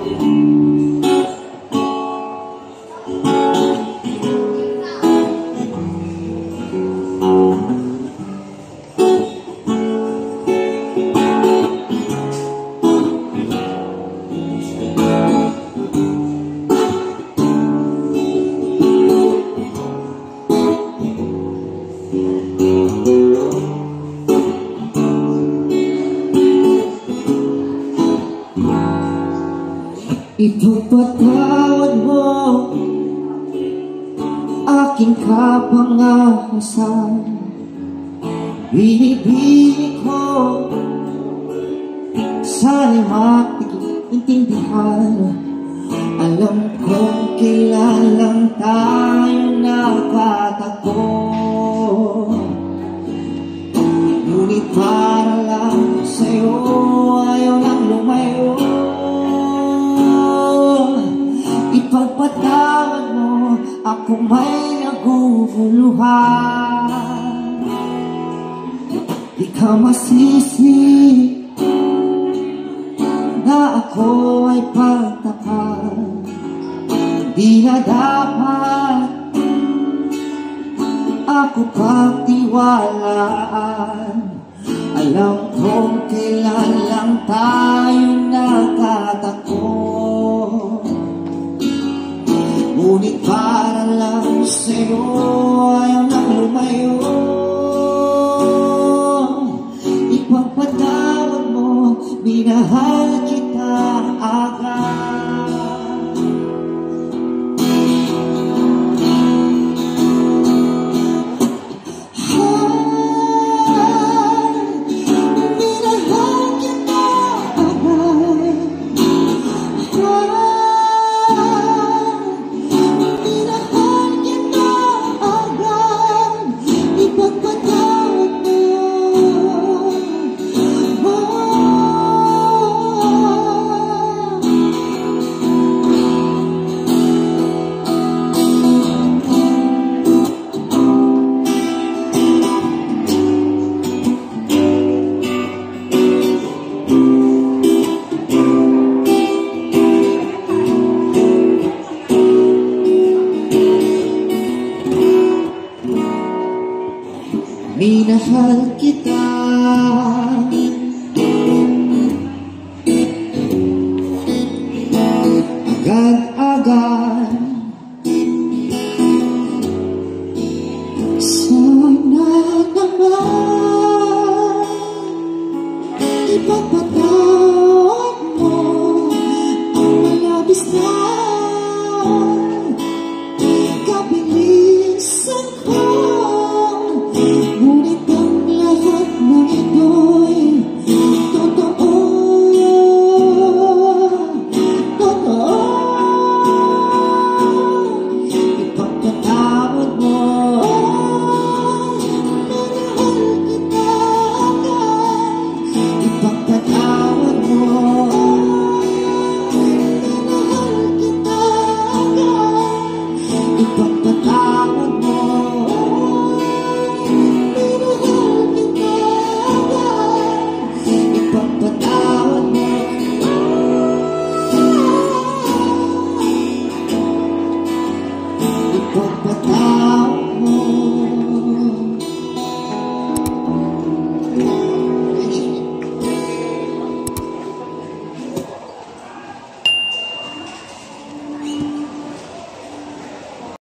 Ipagpatawad mo aking kapangahasan. Binibini ko sana'y maintindihan. Alam kong kailan lang tayo nakatagpo, ngunit para lang sa'yo ayaw nang lumayo. Ipagpatawad mo ako may naguguluhan. Di ka masisi na ako ay pagtakan. Di na dapat ako pagtiwalaan. Alam kong kailan lang tayo nagtatakbo, ngunit para lang sa'yo ayaw nang lumayo. Ipagpatawad mo, minahal kita agad. Minahal kita agad-agad.